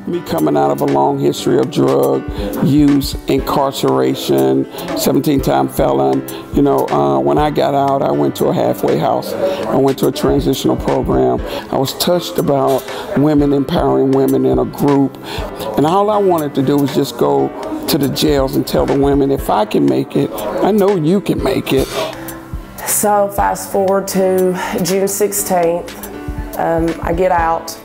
Me coming out of a long history of drug use, incarceration, 17-time felon, you know, when I got out, I went to a halfway house. I went to a transitional program. I was touched about women, empowering women in a group. And all I wanted to do was just go to the jails and tell the women, if I can make it, I know you can make it. So fast forward to June 16th, I get out.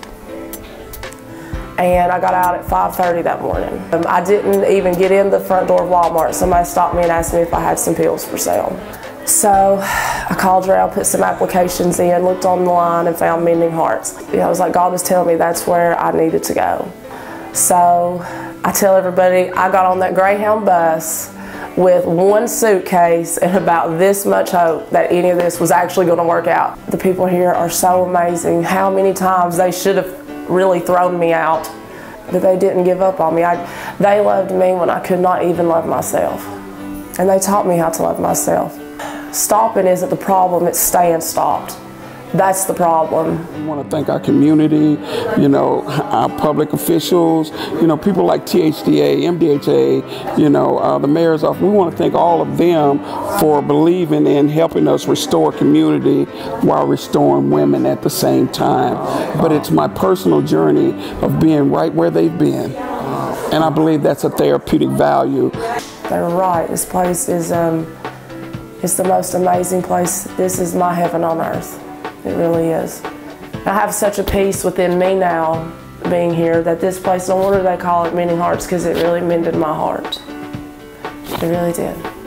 And I got out at 5:30 that morning. I didn't even get in the front door of Walmart. Somebody stopped me and asked me if I had some pills for sale. So I called around, put some applications in, looked on the line and found Mending Hearts. You know, it was like God was telling me that's where I needed to go. So I tell everybody I got on that Greyhound bus with one suitcase and about this much hope that any of this was actually going to work out. The people here are so amazing. How many times they should have really thrown me out, but they didn't give up on me. They loved me when I could not even love myself. And they taught me how to love myself. Stopping isn't the problem, it's staying stopped. That's the problem. We want to thank our community, you know, our public officials, you know, people like THDA, MDHA, you know, the mayor's office. We want to thank all of them for believing in helping us restore community while restoring women at the same time. But it's my personal journey of being right where they've been. And I believe that's a therapeutic value. They were right. This place is it's the most amazing place. This is my heaven on earth. It really is. I have such a peace within me now, being here, that this place, no wonder they call it Mending Hearts, because it really mended my heart. It really did.